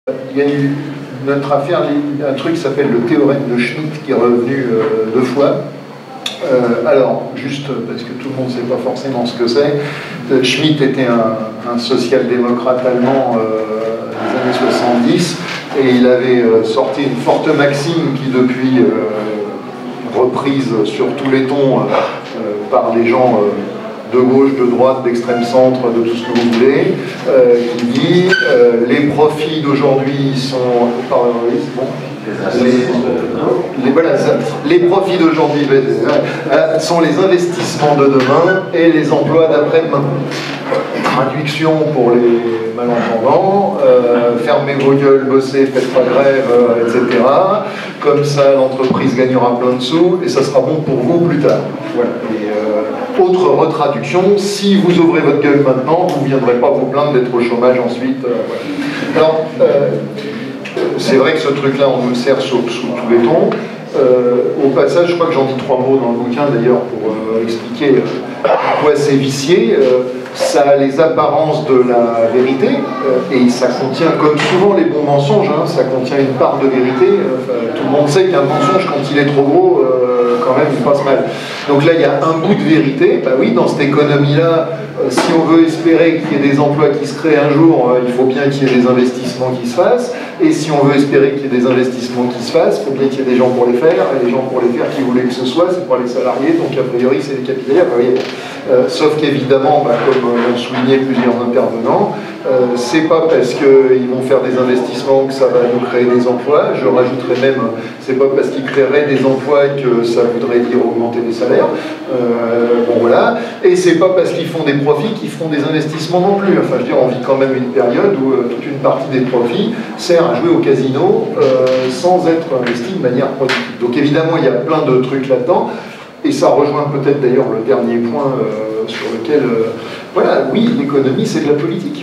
Il y a eu notre affaire, un truc qui s'appelle le théorème de Schmitt qui est revenu 2 fois. Alors, juste parce que tout le monde ne sait pas forcément ce que c'est, Schmitt était un social-démocrate allemand des années 70 et il avait sorti une forte maxime qui depuis reprise sur tous les tons par des gens de gauche, de droite, d'extrême centre, de tout ce que vous voulez, qui dit les profits d'aujourd'hui sont... les profits d'aujourd'hui sont les investissements de demain et les emplois d'après-demain. Traduction pour les malentendants, fermez vos gueules, bossez, faites pas grève, etc. Comme ça, l'entreprise gagnera plein de sous et ça sera bon pour vous plus tard. Voilà. Et, autre retraduction, si vous ouvrez votre gueule maintenant, vous ne viendrez pas vous plaindre d'être au chômage ensuite. Voilà. Alors, c'est vrai que ce truc-là, on nous le sert sous tous les tons. Au passage, je crois que j'en dis 3 mots dans le bouquin d'ailleurs pour expliquer à quoi c'est vicié. Ça a les apparences de la vérité et ça contient, comme souvent les bons mensonges, hein, ça contient une part de vérité. Tout le monde sait qu'un mensonge, quand il est trop gros, quand même, il passe mal. Donc là, il y a un bout de vérité. Bah oui, dans cette économie-là, si on veut espérer qu'il y ait des emplois qui se créent un jour, il faut bien qu'il y ait des investissements qui se fassent. Et si on veut espérer qu'il y ait des investissements qui se fassent, il faut bien qu'il y ait des gens pour les faire. Et les gens pour les faire qui voulaient que ce soit, c'est pas les salariés. Donc a priori, c'est les capitaliers. Vous voyez. Sauf qu'évidemment, comme l'ont souligné plusieurs intervenants, c'est pas parce qu'ils vont faire des investissements que ça va nous créer des emplois. Je rajouterais même, c'est pas parce qu'ils créeraient des emplois que ça voudrait dire augmenter les salaires. Bon voilà. Et c'est pas parce qu'ils font des profits qu'ils feront des investissements non plus. Enfin, je veux dire, on vit quand même une période où toute une partie des profits sert à jouer au casino sans être investi de manière productive. Donc évidemment, il y a plein de trucs là-dedans. Et ça rejoint peut-être d'ailleurs le dernier point sur lequel, voilà, oui, l'économie c'est de la politique.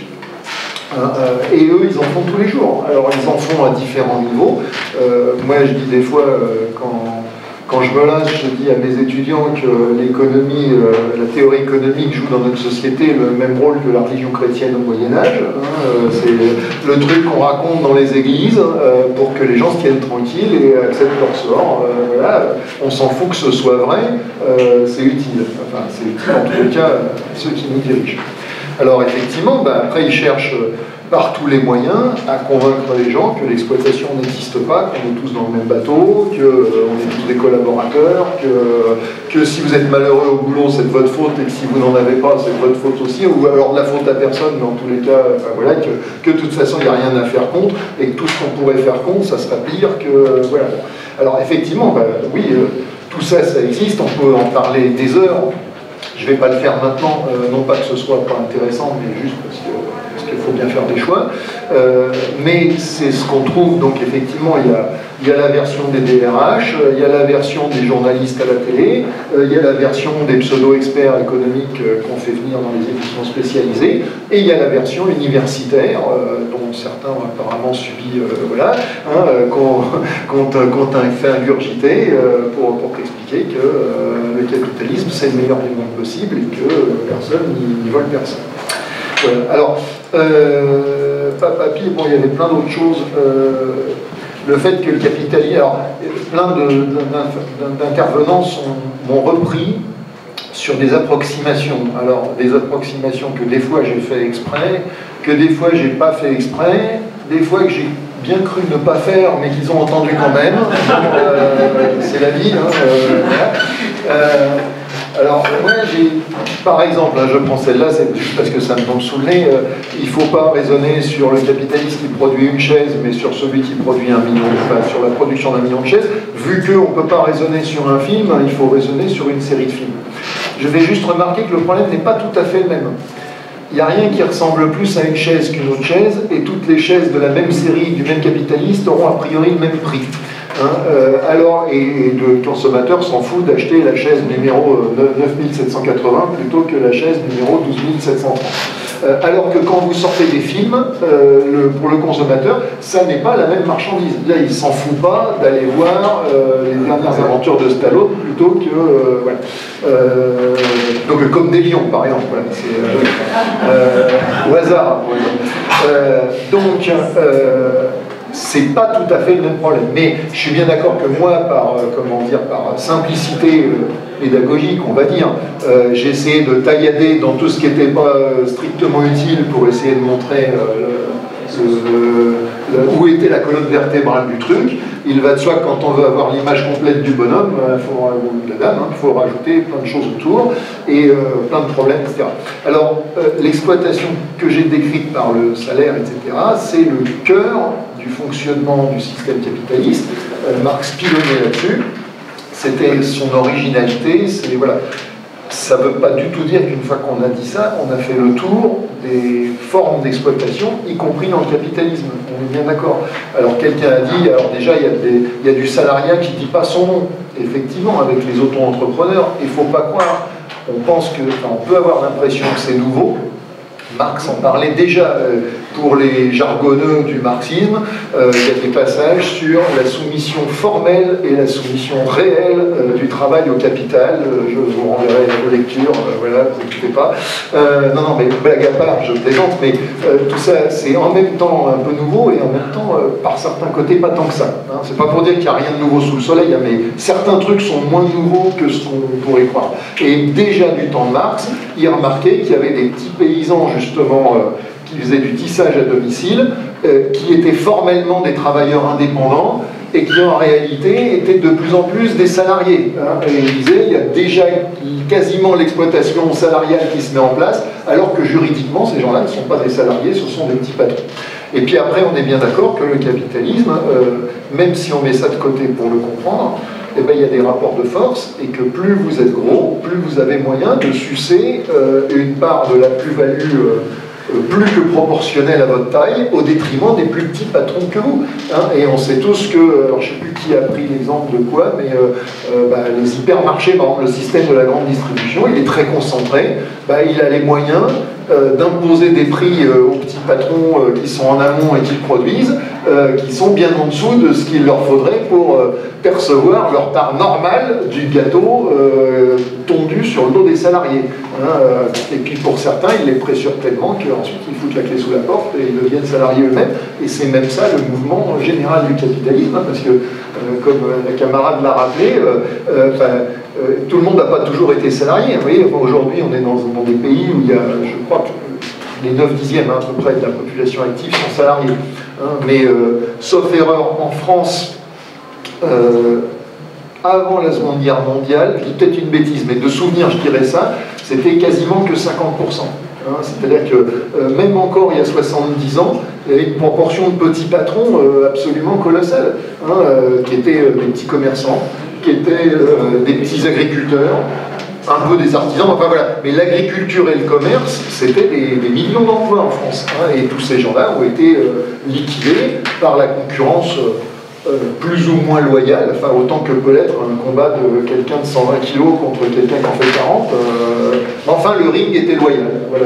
Et eux, ils en font tous les jours. Alors, ils en font à différents niveaux. Moi, je dis des fois, quand je me lâche, je dis à mes étudiants que l'économie, la théorie économique joue dans notre société le même rôle que la religion chrétienne au Moyen-Âge. C'est le truc qu'on raconte dans les églises pour que les gens se tiennent tranquilles et acceptent leur sort. Voilà. On s'en fout que ce soit vrai, c'est utile. Enfin, c'est utile en tous les cas ceux qui nous dirigent. Alors effectivement, après ils cherchent par tous les moyens à convaincre les gens que l'exploitation n'existe pas, qu'on est tous dans le même bateau, qu'on est tous des collaborateurs, que si vous êtes malheureux au boulot, c'est de votre faute, et que si vous n'en avez pas, c'est de votre faute aussi, ou alors de la faute à personne, mais en tous les cas, voilà, que de toute façon, il n'y a rien à faire contre, et que tout ce qu'on pourrait faire contre, ça sera pire que... voilà. Alors effectivement, oui, tout ça, ça existe, on peut en parler des heures. Je ne vais pas le faire maintenant, non pas que ce soit pas intéressant, mais juste parce qu'il faut bien faire des choix. Mais c'est ce qu'on trouve, donc effectivement, il y a la version des DRH, il y a la version des journalistes à la télé, il y a la version des pseudo-experts économiques qu'on fait venir dans les émissions spécialisées, et il y a la version universitaire, dont certains ont apparemment subi, voilà, qu'on t'a fait ingurgiter pour t'expliquer que le capitalisme, c'est le meilleur des mondes possible et que personne n'y vole personne. Voilà. Alors, Papi, bon, il y avait plein d'autres choses. Le fait que le capitalisme... Alors, plein d'intervenants m'ont repris sur des approximations. Alors, des approximations que des fois j'ai fait exprès, que des fois j'ai pas fait exprès, des fois que j'ai bien cru ne pas faire, mais qu'ils ont entendu quand même. C'est la vie. Voilà. Alors, moi, par exemple, je prends celle-là, c'est juste parce que ça me tombe sous le nez, il ne faut pas raisonner sur le capitaliste qui produit une chaise, mais sur celui qui produit 1 million, enfin, sur la production d'1 million de chaises. Vu qu'on ne peut pas raisonner sur un film, il faut raisonner sur une série de films. Je vais juste remarquer que le problème n'est pas tout à fait le même. Il n'y a rien qui ressemble plus à une chaise qu'une autre chaise, et toutes les chaises de la même série, du même capitaliste, auront a priori le même prix. Et le consommateur s'en fout d'acheter la chaise numéro 9780 plutôt que la chaise numéro 12730. Alors que quand vous sortez des films, pour le consommateur, ça n'est pas la même marchandise. Là, il ne s'en fout pas d'aller voir les dernières aventures de Stallone plutôt que... voilà. Donc comme des lions, par exemple. Voilà, au hasard. c'est pas tout à fait le même problème. Mais je suis bien d'accord que moi, par simplicité pédagogique, on va dire, j'ai essayé de taillader dans tout ce qui n'était pas strictement utile pour essayer de montrer où était la colonne vertébrale du truc. Il va de soi que quand on veut avoir l'image complète du bonhomme, ou de la dame, il faut rajouter plein de choses autour et plein de problèmes, etc. Alors, l'exploitation que j'ai décrite par le salaire, etc., c'est le cœur du fonctionnement du système capitaliste. Marx pilonnait là-dessus. C'était son originalité. Voilà. Ça ne veut pas du tout dire qu'une fois qu'on a dit ça, on a fait le tour des formes d'exploitation, y compris dans le capitalisme. On est bien d'accord. Alors quelqu'un a dit, alors déjà il y a du salariat qui ne dit pas son nom. Effectivement, avec les auto-entrepreneurs, il ne faut pas croire. On pense que, enfin, on peut avoir l'impression que c'est nouveau. Marx en parlait déjà pour les jargonneux du marxisme. Il y a des passages sur la soumission formelle et la soumission réelle du travail au capital. Je vous renverrai la lecture, voilà, ne vous inquiétez pas. Non, mais blague à part, je plaisante, mais tout ça, c'est en même temps un peu nouveau et en même temps, par certains côtés, pas tant que ça. Hein. C'est pas pour dire qu'il n'y a rien de nouveau sous le soleil, hein, mais certains trucs sont moins nouveaux que ce qu'on pourrait croire. Et déjà du temps de Marx, il remarquait qu'il y avait des petits paysans, justement, qui faisaient du tissage à domicile, qui étaient formellement des travailleurs indépendants et qui en réalité étaient de plus en plus des salariés. Hein. Et il disait, il y a déjà quasiment l'exploitation salariale qui se met en place, alors que juridiquement, ces gens-là ne sont pas des salariés, ce sont des petits patrons. Et puis après, on est bien d'accord que le capitalisme, même si on met ça de côté pour le comprendre, eh ben, il y a des rapports de force, et que plus vous êtes gros, plus vous avez moyen de sucer une part de la plus-value plus que proportionnelle à votre taille, au détriment des plus petits patrons que vous. Hein. Et on sait tous que, alors je ne sais plus qui a pris l'exemple de quoi, mais les hypermarchés, par exemple, le système de la grande distribution, il est très concentré, il a les moyens d'imposer des prix aux petits patrons qui sont en amont et qui produisent, qui sont bien en dessous de ce qu'il leur faudrait pour percevoir leur part normale du gâteau tondu sur le dos des salariés. Hein, et puis pour certains, ils les pressurent tellement qu'ensuite ils foutent la clé sous la porte et ils deviennent salariés eux-mêmes. Et c'est même ça le mouvement général du capitalisme, hein, parce que, comme la camarade l'a rappelé, tout le monde n'a pas toujours été salarié. Vous voyez, aujourd'hui, on est dans des pays où il y a, je crois, les 9/10 à peu près de la population active sont salariés. Hein, mais, sauf erreur, en France, avant la Seconde Guerre mondiale, je dis peut-être une bêtise, mais de souvenir, je dirais ça, c'était quasiment que 50%. Hein, c'est-à-dire que même encore il y a 70 ans, il y avait une proportion de petits patrons absolument colossale, hein, qui étaient des petits commerçants, qui étaient des petits agriculteurs, un peu des artisans, enfin voilà. Mais l'agriculture et le commerce, c'était des millions d'emplois en France. Hein, et tous ces gens-là ont été liquidés par la concurrence plus ou moins loyale, enfin autant que peut l'être un combat de quelqu'un de 120 kg contre quelqu'un qui en fait 40. Enfin, le ring était loyal. Voilà,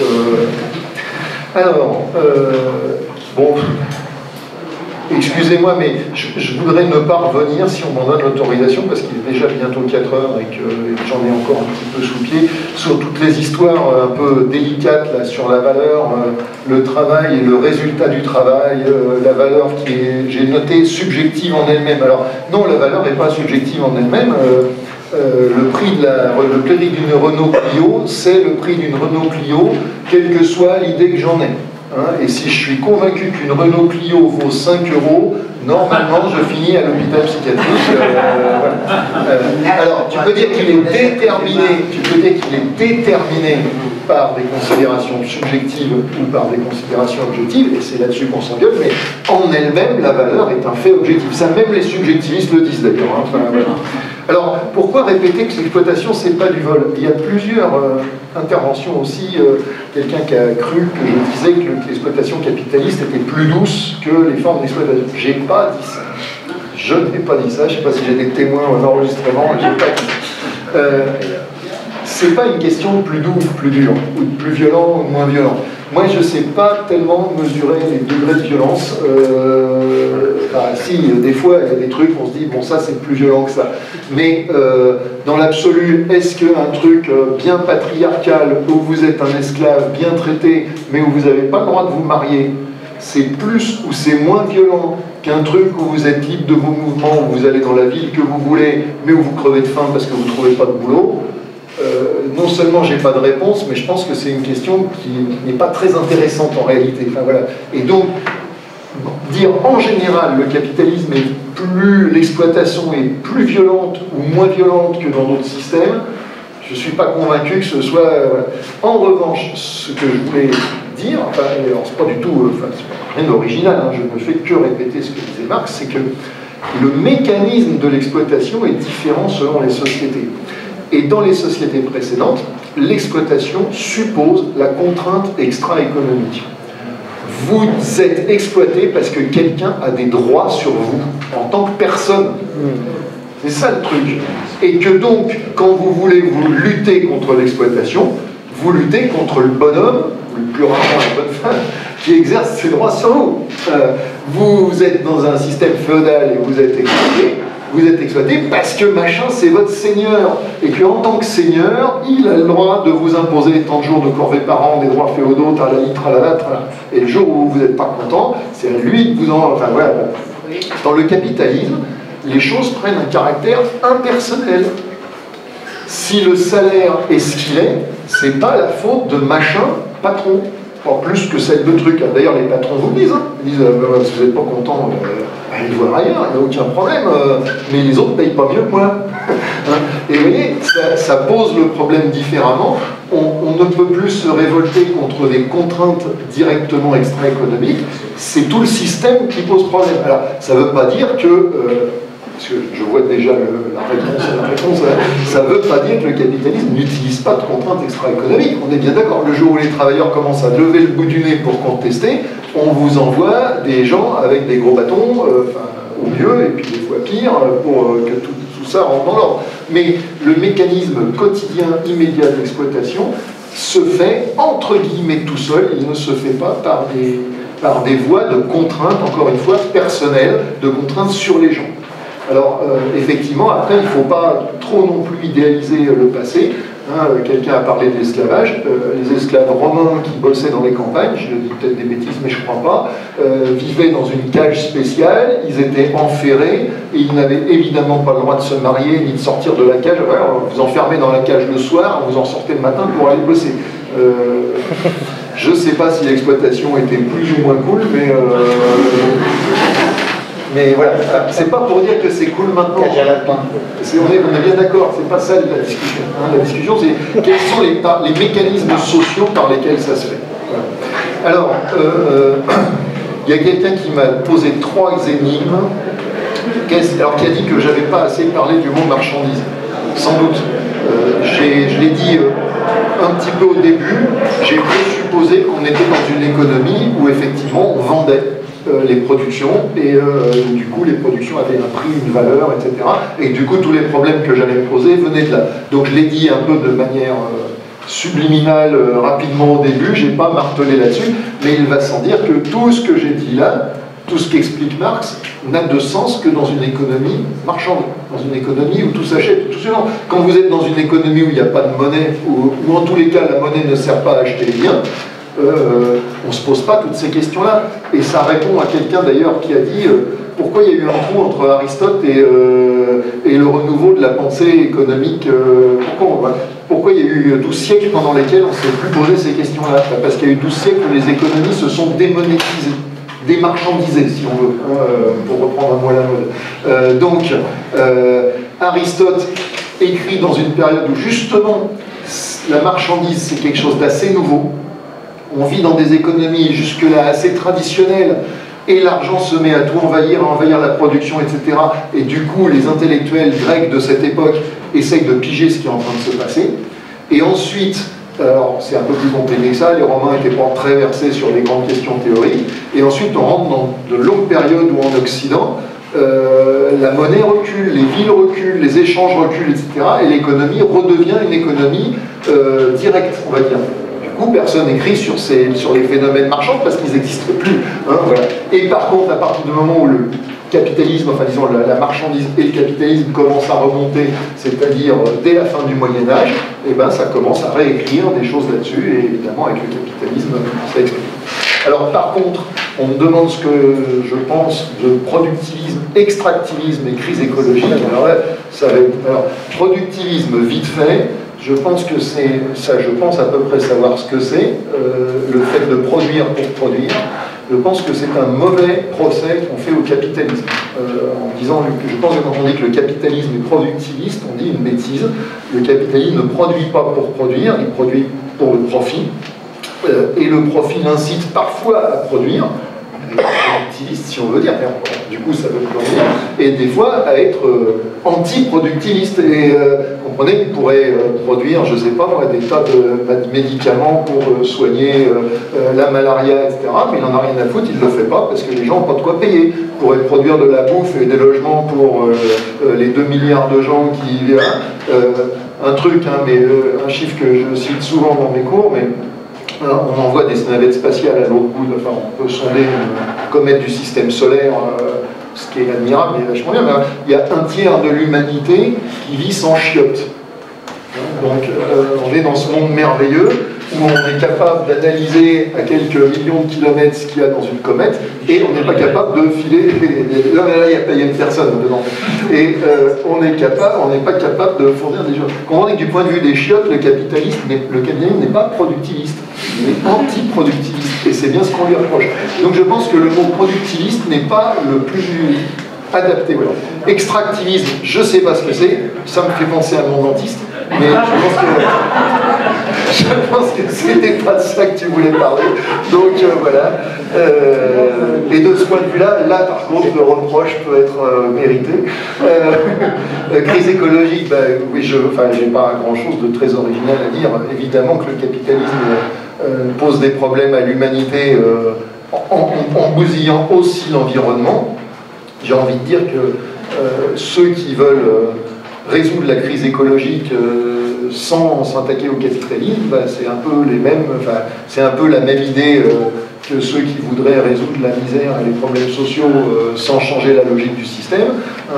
donc... bon... Excusez-moi, mais je voudrais ne pas revenir, si on m'en donne l'autorisation, parce qu'il est déjà bientôt 4 heures et que j'en ai encore un petit peu sous le pied, sur toutes les histoires un peu délicates là, sur la valeur, le travail et le résultat du travail, la valeur qui est, j'ai noté, subjective en elle-même. Alors, non, la valeur n'est pas subjective en elle-même. Le prix d'une Renault Clio, c'est le prix d'une Renault Clio, quelle que soit l'idée que j'en ai. Hein, et si je suis convaincu qu'une Renault Clio vaut 5 €, normalement je finis à l'hôpital psychiatrique. Voilà. Alors tu peux dire qu'il est déterminé, par des considérations subjectives ou par des considérations objectives, et c'est là-dessus qu'on s'engueule, mais en elle-même la valeur est un fait objectif. Ça, même les subjectivistes le disent d'ailleurs. Hein, enfin, voilà. Alors, pourquoi répéter que l'exploitation, c'est pas du vol? Il y a plusieurs interventions aussi. Quelqu'un qui a cru que je disais que l'exploitation capitaliste était plus douce que les formes d'exploitation. J'ai pas dit ça. Je n'ai pas dit ça. Je ne sais pas si j'ai des témoins aux enregistrements. J'ai pas dit ça. C'est pas une question de plus doux ou de plus dur, ou de plus violent ou de moins violent. Moi, je ne sais pas tellement mesurer les degrés de violence. Si, des fois, il y a des trucs, on se dit, bon, ça, c'est plus violent que ça. Mais dans l'absolu, est-ce qu'un truc bien patriarcal, où vous êtes un esclave bien traité, mais où vous n'avez pas le droit de vous marier, c'est plus ou c'est moins violent qu'un truc où vous êtes libre de vos mouvements, où vous allez dans la ville que vous voulez, mais où vous crevez de faim parce que vous ne trouvez pas de boulot, non seulement j'ai pas de réponse, mais je pense que c'est une question qui n'est pas très intéressante en réalité. Enfin, voilà. Et donc, dire en général le capitalisme est plus, l'exploitation est plus violente ou moins violente que dans d'autres systèmes, je ne suis pas convaincu que ce soit... voilà. En revanche, ce que je voulais dire, enfin, c'est pas du tout, c'est rien d'original, hein, je ne fais que répéter ce que disait Marx, c'est que le mécanisme de l'exploitation est différent selon les sociétés. Et dans les sociétés précédentes, l'exploitation suppose la contrainte extra-économique. Vous êtes exploité parce que quelqu'un a des droits sur vous, en tant que personne. C'est ça le truc. Et que donc, quand vous voulez vous lutter contre l'exploitation, vous luttez contre le bonhomme, le plus rarement la bonne femme, qui exerce ses droits sur vous. Vous êtes dans un système féodal et vous êtes exploité parce que machin c'est votre seigneur, et qu'en tant que seigneur, il a le droit de vous imposer tant de jours de corvée par an, des droits féodaux, tralali, tralala, tralala. Et le jour où vous n'êtes pas content, c'est à lui que vous en... Enfin voilà. Dans le capitalisme, les choses prennent un caractère impersonnel. Si le salaire est ce qu'il est, c'est pas la faute de machin patron, pas plus que celle de truc. D'ailleurs, les patrons vous le disent, hein. Ils disent si vous n'êtes pas content, allez voir ailleurs, il n'y a aucun problème, mais les autres ne payent pas mieux que moi. Et vous voyez, ça pose le problème différemment. On ne peut plus se révolter contre des contraintes directement extra-économiques, c'est tout le système qui pose problème. Alors, ça ne veut pas dire que... parce que je vois déjà la réponse, ça ne veut pas dire que le capitalisme n'utilise pas de contraintes extra-économiques. On est bien d'accord, le jour où les travailleurs commencent à lever le bout du nez pour contester, on vous envoie des gens avec des gros bâtons, au mieux, et puis des fois pire, pour que tout ça rentre dans l'ordre. Mais le mécanisme quotidien immédiat d'exploitation se fait, entre guillemets, tout seul, il ne se fait pas par des voies de contraintes, encore une fois, personnelles, de contraintes sur les gens. Alors, effectivement, après, il ne faut pas trop non plus idéaliser le passé. Quelqu'un a parlé de l'esclavage. Les esclaves romains qui bossaient dans les campagnes, je dis peut-être des bêtises, mais je ne crois pas, vivaient dans une cage spéciale, ils étaient enferrés, et ils n'avaient évidemment pas le droit de se marier, ni de sortir de la cage. Ouais, on vous enfermait dans la cage le soir, on vous en sortait le matin pour aller bosser. Je ne sais pas si l'exploitation était plus ou moins cool, mais voilà, c'est pas pour dire que c'est cool maintenant. On est bien d'accord, c'est pas ça la discussion. Hein. La discussion, c'est quels sont les mécanismes sociaux par lesquels ça se fait. Voilà. Alors, il y a quelqu'un qui m'a posé 3 énigmes, alors qui a dit que j'avais pas assez parlé du mot marchandise. Sans doute. Je l'ai dit un petit peu au début, j'ai présupposé qu'on était dans une économie où effectivement on vendait les productions, et du coup les productions avaient un prix, une valeur, etc. Et du coup tous les problèmes que j'allais poser venaient de là. Donc je l'ai dit un peu de manière subliminale rapidement au début, j'ai pas martelé là-dessus, mais il va sans dire que tout ce que j'ai dit là, tout ce qu'explique Marx, n'a de sens que dans une économie marchande, dans une économie où tout s'achète, tout se vend. Quand vous êtes dans une économie où il n'y a pas de monnaie, où en tous les cas la monnaie ne sert pas à acheter les biens, on ne se pose pas toutes ces questions-là. Et ça répond à quelqu'un d'ailleurs qui a dit pourquoi il y a eu un trou entre Aristote et le renouveau de la pensée économique. Pourquoi il y a eu 12 siècles pendant lesquels on ne s'est plus posé ces questions-là? Parce qu'il y a eu 12 siècles où les économies se sont démonétisées, démarchandisées, si on veut, pour reprendre un mot à la mode. Donc, Aristote écrit dans une période où justement la marchandise c'est quelque chose d'assez nouveau. On vit dans des économies jusque-là assez traditionnelles, et l'argent se met à tout envahir, à envahir la production, etc. Et du coup, les intellectuels grecs de cette époque essayent de piger ce qui est en train de se passer. Et ensuite, alors c'est un peu plus compliqué que ça, les Romains n'étaient pas très versés sur les grandes questions théoriques, et ensuite on rentre dans de longues périodes où en Occident, la monnaie recule, les villes reculent, les échanges reculent, etc. Et l'économie redevient une économie directe, on va dire. Personne n'écrit sur les phénomènes marchands parce qu'ils n'existent plus. Hein, voilà. Et par contre, à partir du moment où le capitalisme, enfin disons la marchandise et le capitalisme commencent à remonter, c'est-à-dire dès la fin du Moyen-Âge, et ben, ça commence à réécrire des choses là-dessus, et évidemment avec le capitalisme, ça explique. Alors par contre, On me demande ce que je pense de productivisme, extractivisme et crise écologique. Alors là, ça va être... Alors, productivisme, vite fait, je pense que c'est... Ça, je pense à peu près savoir ce que c'est, le fait de produire pour produire. Je pense que c'est un mauvais procès qu'on fait au capitalisme. En disant que je pense que quand on dit que le capitalisme est productiviste, on dit une bêtise. Le capitalisme ne produit pas pour produire, il produit pour le profit. Et le profit l'incite parfois à produire, productiviste si on veut dire, du coup ça veut plus dire, et des fois à être anti-productiviste. Et comprenez qu'il pourrait produire, je sais pas, des tas de médicaments pour soigner la malaria, etc. Mais il n'en a rien à foutre, il ne le fait pas parce que les gens n'ont pas de quoi payer. Il pourrait produire de la bouffe et des logements pour les 2 milliards de gens qui vivent. Un truc, hein, mais un chiffre que je cite souvent dans mes cours, mais on envoie des navettes spatiales à l'autre bout, enfin on peut sonder une comète du système solaire, ce qui est admirable, mais vachement bien, mais il y a un tiers de l'humanité qui vit sans chiottes. Donc on est dans ce monde merveilleux où on est capable d'analyser à quelques millions de kilomètres ce qu'il y a dans une comète et on n'est pas capable de filer. Là, il y a une personne dedans. Et on n'est pas capable de fournir des choses. Comprenez que du point de vue des chiottes, le capitalisme n'est pas productiviste, il est anti-productiviste. Et c'est bien ce qu'on lui reproche. Donc je pense que le mot productiviste n'est pas le plus adapté. Voilà. Extractivisme, je ne sais pas ce que c'est, ça me fait penser à mon dentiste, mais je pense que c'était pas de ça que tu voulais parler. Donc voilà. Et de ce point de vue-là, par contre, le reproche peut être mérité. Crise écologique, oui, j'ai pas grand-chose de très original à dire. Évidemment que le capitalisme pose des problèmes à l'humanité en bousillant aussi l'environnement. J'ai envie de dire que ceux qui veulent résoudre la crise écologique sans s'attaquer au capitalisme, c'est un peu les mêmes, c'est un peu la même idée que ceux qui voudraient résoudre la misère et les problèmes sociaux sans changer la logique du système.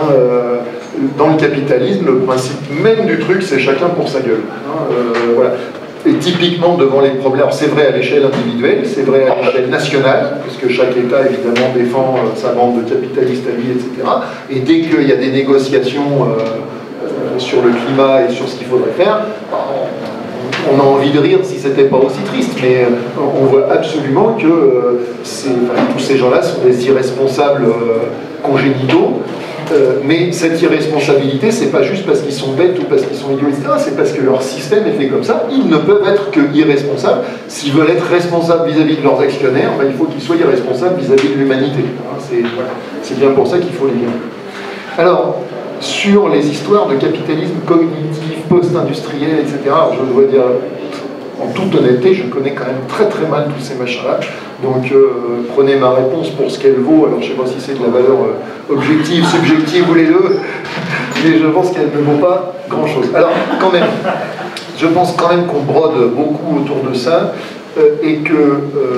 Dans le capitalisme, le principe même du truc, c'est chacun pour sa gueule. Voilà. Et typiquement devant les problèmes, c'est vrai à l'échelle individuelle, c'est vrai à l'échelle nationale, parce que chaque État évidemment défend sa bande de capitalistes à lui, etc. Et dès qu'il y a des négociations sur le climat et sur ce qu'il faudrait faire, on a envie de rire si c'était pas aussi triste, mais on voit absolument que tous ces gens-là sont des irresponsables congénitaux. Mais cette irresponsabilité, c'est pas juste parce qu'ils sont bêtes ou parce qu'ils sont idiots, etc. C'est parce que leur système est fait comme ça. Ils ne peuvent être que irresponsables. S'ils veulent être responsables vis-à-vis de leurs actionnaires, il faut qu'ils soient irresponsables vis-à-vis de l'humanité. C'est bien pour ça qu'il faut les dire. Alors, sur les histoires de capitalisme cognitif, post-industriel, etc., alors je dois dire, en toute honnêteté, je connais quand même très très mal tous ces machins-là. Donc prenez ma réponse pour ce qu'elle vaut. Alors je ne sais pas si c'est de la valeur objective, subjective ou les deux, mais je pense qu'elle ne vaut pas grand-chose. Alors quand même, je pense quand même qu'on brode beaucoup autour de ça et que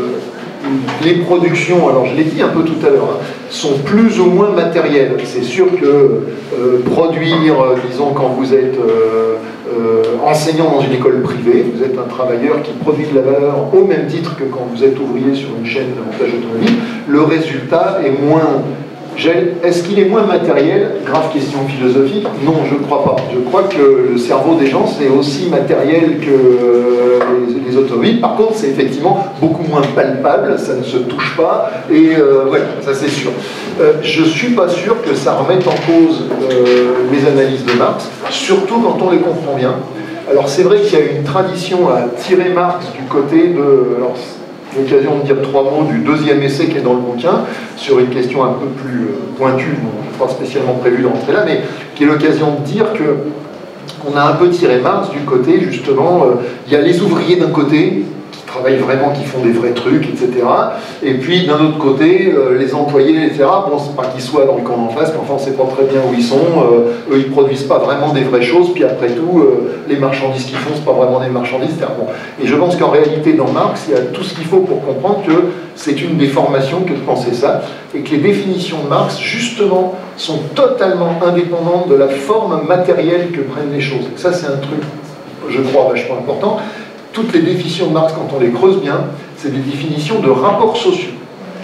les productions, alors je l'ai dit un peu tout à l'heure, sont plus ou moins matérielles. C'est sûr que produire, disons, quand vous êtes enseignant dans une école privée, vous êtes un travailleur qui produit de la valeur au même titre que quand vous êtes ouvrier sur une chaîne de montage automobile, le résultat est moins... Est-ce qu'il est moins matériel? Grave question philosophique. Non, je ne crois pas. Je crois que le cerveau des gens, c'est aussi matériel que les automobiles. Par contre, c'est effectivement beaucoup moins palpable, ça ne se touche pas, et voilà, ça c'est sûr. Je ne suis pas sûr que ça remette en cause les analyses de Marx, surtout quand on les comprend bien. Alors c'est vrai qu'il y a une tradition à tirer Marx du côté de... Alors, l'occasion de dire 3 mots du deuxième essai qui est dans le bouquin, sur une question un peu plus pointue, bon, je n'ai pas spécialement prévu de rentrer là, mais qui est l'occasion de dire que on a un peu tiré Marx du côté, justement, il y a les ouvriers d'un côté, qui travaillent vraiment, qui font des vrais trucs, etc. Et puis, d'un autre côté, les employés, etc. Bon, c'est pas qu'ils soient dans le camp d'en face, mais enfin, on sait pas très bien où ils sont. Eux, ils produisent pas vraiment des vraies choses, puis après tout, les marchandises qu'ils font, c'est pas vraiment des marchandises, etc. Bon. Et je pense qu'en réalité, dans Marx, il y a tout ce qu'il faut pour comprendre que c'est une déformation que de penser ça, et que les définitions de Marx, justement, sont totalement indépendantes de la forme matérielle que prennent les choses. Et ça, c'est un truc, je crois, vachement important. Toutes les définitions de Marx, quand on les creuse bien, c'est des définitions de rapports sociaux.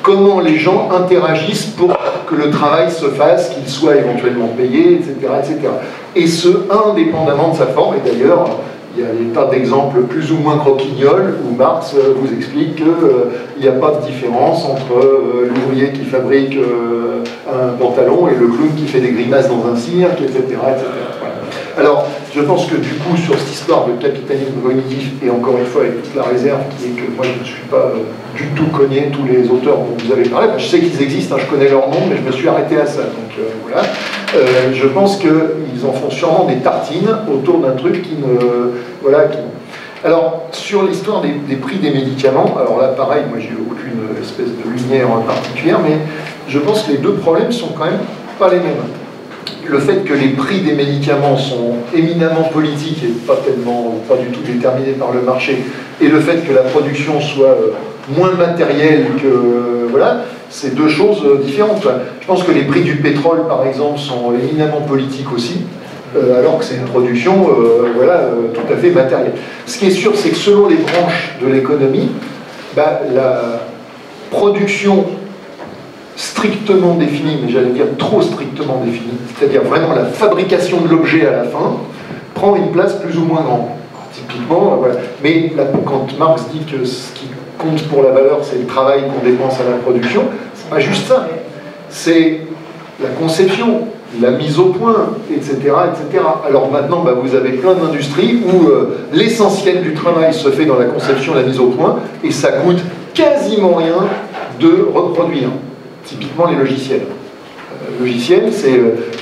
comment les gens interagissent pour que le travail se fasse, qu'il soit éventuellement payé, etc., etc. Et ce, indépendamment de sa forme. Et d'ailleurs, il y a des tas d'exemples plus ou moins croquignoles où Marx vous explique qu'il n'y a pas de différence entre l'ouvrier qui fabrique un pantalon et le clown qui fait des grimaces dans un cirque, etc., etc. Voilà. Alors, je pense que du coup, sur cette histoire de capitalisme cognitif, et encore une fois avec toute la réserve qui est que moi je ne suis pas du tout cogné tous les auteurs dont vous avez parlé, je sais qu'ils existent, hein, je connais leur nom, mais je me suis arrêté à ça, donc voilà. Je pense qu'ils en font sûrement des tartines autour d'un truc qui ne... Voilà, qui... Alors, sur l'histoire des prix des médicaments, alors là, pareil, moi j'ai aucune espèce de lumière particulière, mais je pense que les deux problèmes sont quand même pas les mêmes. Le fait que les prix des médicaments sont éminemment politiques et pas du tout déterminés par le marché, et le fait que la production soit moins matérielle que... voilà, c'est deux choses différentes. Je pense que les prix du pétrole, par exemple, sont éminemment politiques aussi, alors que c'est une production voilà, tout à fait matérielle. Ce qui est sûr, c'est que selon les branches de l'économie, bah, la production strictement définie, mais j'allais dire trop strictement définie, c'est-à-dire vraiment la fabrication de l'objet à la fin, prend une place plus ou moins grande. Alors, typiquement, voilà. Mais là, quand Marx dit que ce qui compte pour la valeur, c'est le travail qu'on dépense à la production, c'est pas juste ça. C'est la conception, la mise au point, etc., etc. Alors maintenant, bah, vous avez plein d'industries où l'essentiel du travail se fait dans la conception, la mise au point, et ça coûte quasiment rien de reproduire. Typiquement les logiciels. Logiciels, c'est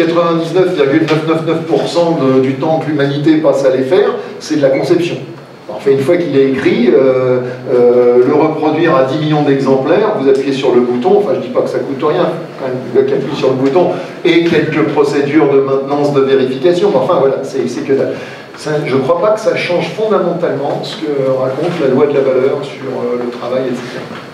99,999% du temps que l'humanité passe à les faire, c'est de la conception. Enfin, une fois qu'il est écrit, le reproduire à 10 millions d'exemplaires, vous appuyez sur le bouton, enfin je ne dis pas que ça coûte rien, quand même, le gars qui appuie sur le bouton, et quelques procédures de maintenance, de vérification, mais enfin voilà, c'est que dalle. Je ne crois pas que ça change fondamentalement ce que raconte la loi de la valeur sur le travail, etc.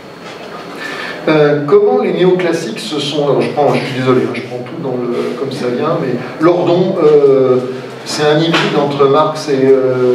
Comment les néoclassiques se sont... Alors je suis désolé, hein, je prends tout comme ça vient, mais Lordon, c'est un hybride entre Marx et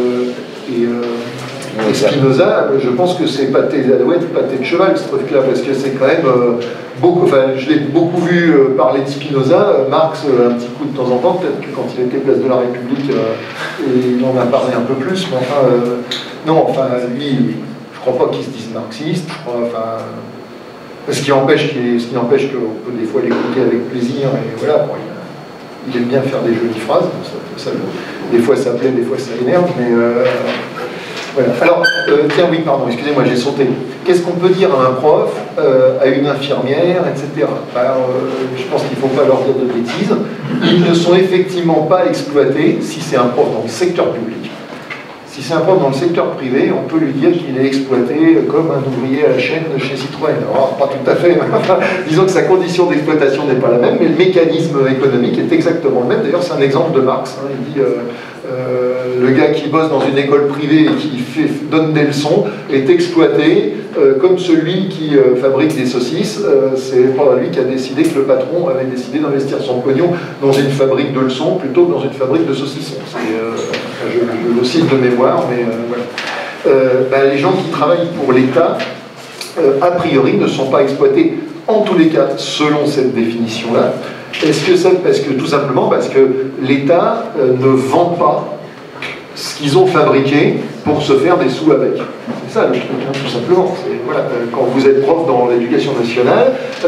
Spinoza. Je pense que c'est pâté d'alouette, pâté de cheval, ce truc-là, parce que c'est quand même beaucoup... Enfin, je l'ai beaucoup vu parler de Spinoza, Marx un petit coup de temps en temps, peut-être que quand il était place de la République, il en a parlé un peu plus, mais enfin... non, enfin, lui, je crois pas qu'il se dise marxiste, je crois, enfin... Ce qui empêche qu'on peut des fois l'écouter avec plaisir, et voilà, bon, il aime bien faire des jolies phrases, des fois ça plaît, des fois ça énerve, mais voilà. Alors, tiens, oui, pardon, excusez-moi, j'ai sauté. Qu'est-ce qu'on peut dire à un prof, à une infirmière, etc. Alors, je pense qu'il ne faut pas leur dire de bêtises. Ils ne sont effectivement pas exploités si c'est un prof dans le secteur public. Si c'est un prof dans le secteur privé, on peut lui dire qu'il est exploité comme un ouvrier à la chaîne de chez Citroën. Alors, pas tout à fait, disons que sa condition d'exploitation n'est pas la même, mais le mécanisme économique est exactement le même. D'ailleurs, c'est un exemple de Marx. Hein. Il dit le gars qui bosse dans une école privée et qui donne des leçons est exploité comme celui qui fabrique des saucisses. C'est pas lui qui a décidé que le patron avait décidé d'investir son pognon dans une fabrique de leçons plutôt que dans une fabrique de saucissons. Je le cite de mémoire, mais voilà. Les gens qui travaillent pour l'État, a priori, ne sont pas exploités, en tous les cas, selon cette définition-là. Est-ce que c'est parce que, tout simplement, parce que l'État ne vend pas ce qu'ils ont fabriqué pour se faire des sous avec. C'est ça le truc, hein, tout simplement. Voilà, quand vous êtes prof dans l'éducation nationale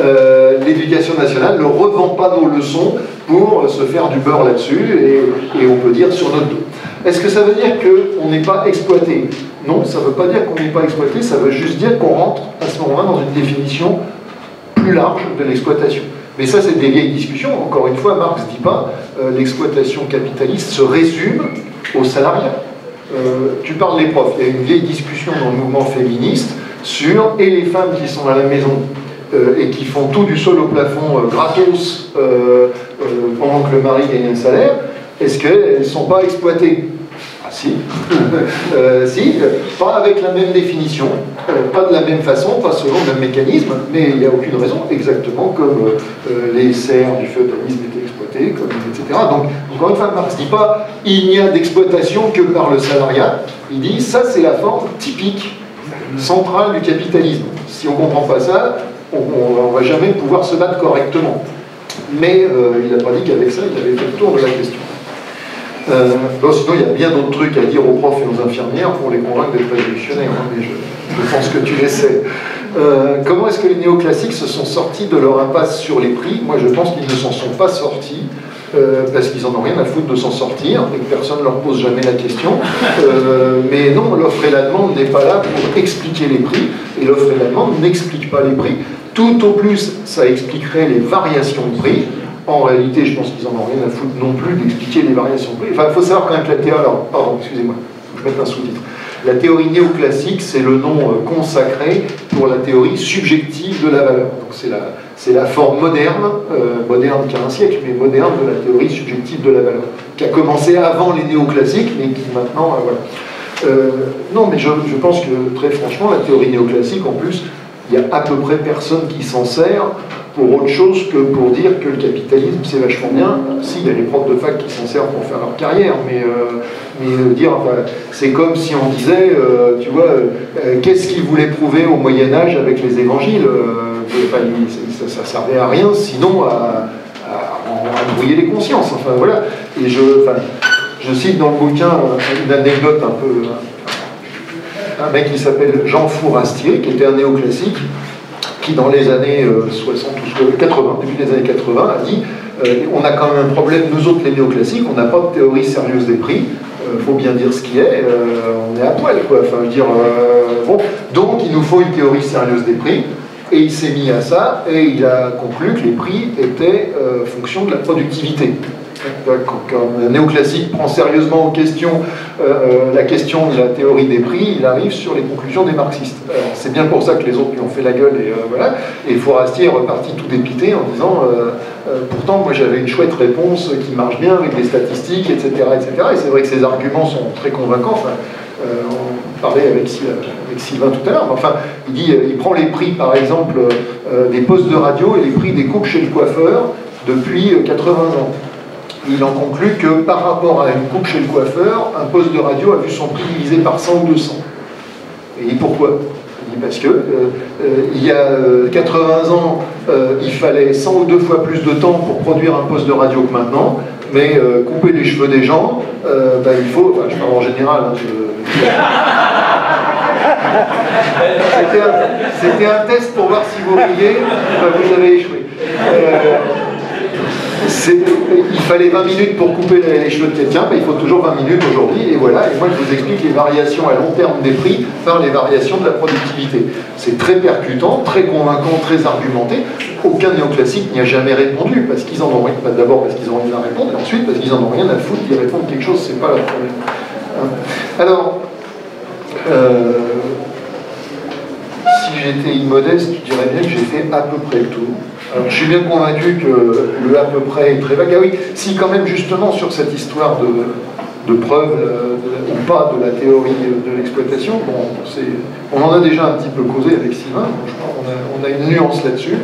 ne revend pas nos leçons pour se faire du beurre là-dessus, et on peut dire sur notre dos. Est-ce que ça veut dire qu'on n'est pas exploité? Non, ça ne veut pas dire qu'on n'est pas exploité, ça veut juste dire qu'on rentre à ce moment-là dans une définition plus large de l'exploitation. Mais ça, c'est des vieilles discussions. Encore une fois, Marx ne dit pas l'exploitation capitaliste se résume au salariat. Tu parles des profs. Il y a une vieille discussion dans le mouvement féministe sur et les femmes qui sont à la maison et qui font tout du sol au plafond gratos pendant que le mari gagne un salaire, est-ce qu'elles ne sont pas exploitées? Ah si, si, pas avec la même définition, pas de la même façon, pas selon le même mécanisme, mais il n'y a aucune raison, exactement comme les serfs du feudalisme étaient exploités, comme, etc. Donc, encore une fois, Marx ne dit pas « il n'y a d'exploitation que par le salariat », il dit « ça c'est la forme typique, centrale du capitalisme ». Si on ne comprend pas ça, on ne va jamais pouvoir se battre correctement. Mais il n'a pas dit qu'avec ça, il avait fait le tour de la question. Bon, sinon, il y a bien d'autres trucs à dire aux profs et aux infirmières pour les convaincre d'être révolutionnaires, hein, mais je pense que tu l'essaies. Comment est-ce que les néoclassiques se sont sortis de leur impasse sur les prix? Moi, je pense qu'ils ne s'en sont pas sortis. Parce qu'ils n'en ont rien à foutre de s'en sortir et que personne ne leur pose jamais la question. Mais non, l'offre et la demande n'est pas là pour expliquer les prix, et l'offre et la demande n'expliquent pas les prix. Tout au plus, ça expliquerait les variations de prix. En réalité, je pense qu'ils n'en ont rien à foutre non plus d'expliquer les variations de prix. Enfin, il faut savoir quand même que la théorie... Alors, pardon, excusez-moi, je vais mettre un sous-titre. La théorie néoclassique, c'est le nom consacré pour la théorie subjective de la valeur. Donc c'est la forme moderne, moderne qui a un siècle, mais moderne de la théorie subjective de la valeur, qui a commencé avant les néoclassiques, mais qui maintenant... voilà. Non, mais je pense que, très franchement, la théorie néoclassique, en plus, il y a à peu près personne qui s'en sert pour autre chose que pour dire que le capitalisme, c'est vachement bien. Si, il y a les profs de fac qui s'en servent pour faire leur carrière, mais dire, enfin, c'est comme si on disait, tu vois, qu'est-ce qu'ils voulaient prouver au Moyen-Âge avec les évangiles? Enfin, ça ne servait à rien, sinon à brouiller les consciences. Enfin, voilà. Et je cite dans le bouquin une anecdote un peu... Un mec qui s'appelle Jean Fourastier, qui était un néoclassique, qui dans les années 60 ou 80, depuis les années 80, a dit on a quand même un problème, nous autres les néoclassiques, on n'a pas de théorie sérieuse des prix, faut bien dire ce qui est, on est à poil, quoi. Enfin, je veux dire, bon, donc il nous faut une théorie sérieuse des prix, et il s'est mis à ça, et il a conclu que les prix étaient fonction de la productivité. Quand un néoclassique prend sérieusement en question la question de la théorie des prix, il arrive sur les conclusions des marxistes. C'est bien pour ça que les autres lui ont fait la gueule, et voilà. Et Fourastier est reparti tout dépité en disant pourtant moi j'avais une chouette réponse qui marche bien avec des statistiques, etc. etc. Et c'est vrai que ses arguments sont très convaincants. Enfin, on parlait avec Sylvain tout à l'heure, mais enfin, il dit, il prend les prix par exemple des postes de radio et les prix des coupes chez le coiffeur depuis 80 ans. Il en conclut que par rapport à une coupe chez le coiffeur, un poste de radio a vu son prix divisé par 100 ou 200. Et il dit pourquoi? Il dit parce que il y a 80 ans, il fallait 100 ou 2 fois plus de temps pour produire un poste de radio que maintenant, mais couper les cheveux des gens, il faut, enfin je parle en général, c'était un test pour voir si vous riez, vous avez échoué. Il fallait 20 minutes pour couper les cheveux de quelqu'un, il faut toujours 20 minutes aujourd'hui, et voilà, et moi je vous explique les variations à long terme des prix par les variations de la productivité. C'est très percutant, très convaincant, très argumenté. Aucun néoclassique n'y a jamais répondu, parce qu'ils en ont rien, d'abord parce qu'ils n'ont rien à répondre, et ensuite parce qu'ils en ont rien à foutre d'y répondre quelque chose, c'est pas leur problème. Alors, si j'étais immodeste, je dirais bien que j'ai fait à peu près le tour. Alors, je suis bien convaincu que le à peu près est très vague. Ah oui, si quand même justement sur cette histoire de preuve ou pas de la théorie de l'exploitation, bon, on en a déjà un petit peu causé avec Sylvain, je crois qu'on a une nuance là-dessus.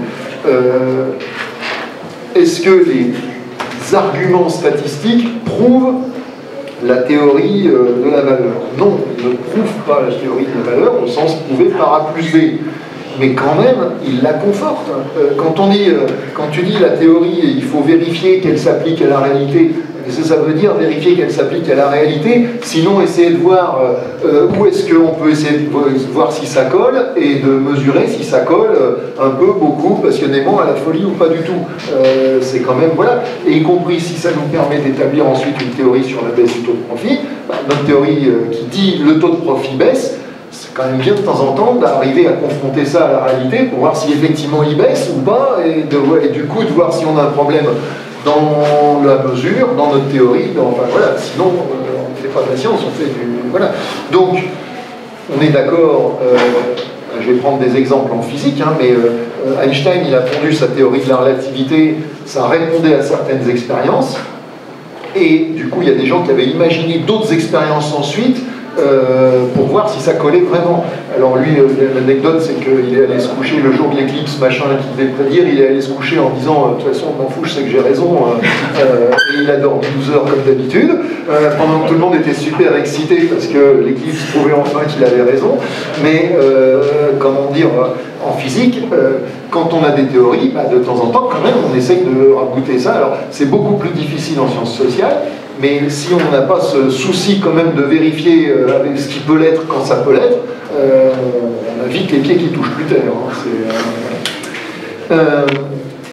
Est-ce que les arguments statistiques prouvent la théorie de la valeur? Non, ils ne prouvent pas la théorie de la valeur au sens prouvé par A plus B. Mais quand même, il la conforte. Quand tu dis la théorie, il faut vérifier qu'elle s'applique à la réalité, ça veut dire vérifier qu'elle s'applique à la réalité, sinon essayer de voir où est-ce qu'on peut essayer de voir si ça colle, et de mesurer si ça colle un peu, beaucoup, passionnément, à la folie ou pas du tout. C'est quand même, voilà, et y compris si ça nous permet d'établir ensuite une théorie sur la baisse du taux de profit, notre théorie qui dit le taux de profit baisse, c'est quand même bien de temps en temps d'arriver à confronter ça à la réalité pour voir si effectivement il baisse ou pas, et du coup de voir si on a un problème dans la mesure, dans notre théorie, enfin voilà, sinon on ne fait pas de la science, on fait du... Voilà. Donc, on est d'accord, je vais prendre des exemples en physique, mais Einstein, il a pondu sa théorie de la relativité, ça répondait à certaines expériences, et du coup, il y a des gens qui avaient imaginé d'autres expériences ensuite, pour voir si ça collait vraiment. Alors lui, l'anecdote, c'est qu'il est allé se coucher le jour de l'éclipse, machin, qu'il devait prédire, il est allé se coucher en disant de toute façon, je m'en fous, je sais que j'ai raison, et il a dormi 12 heures comme d'habitude, pendant que tout le monde était super excité parce que l'éclipse prouvait enfin qu'il avait raison, mais comment dire, en physique, quand on a des théories, bah, de temps en temps, quand même, on essaye de rabouter ça. Alors, c'est beaucoup plus difficile en sciences sociales, mais si on n'a pas ce souci quand même de vérifier avec ce qui peut l'être quand ça peut l'être, on a vite les pieds qui touchent plus terre. Hein.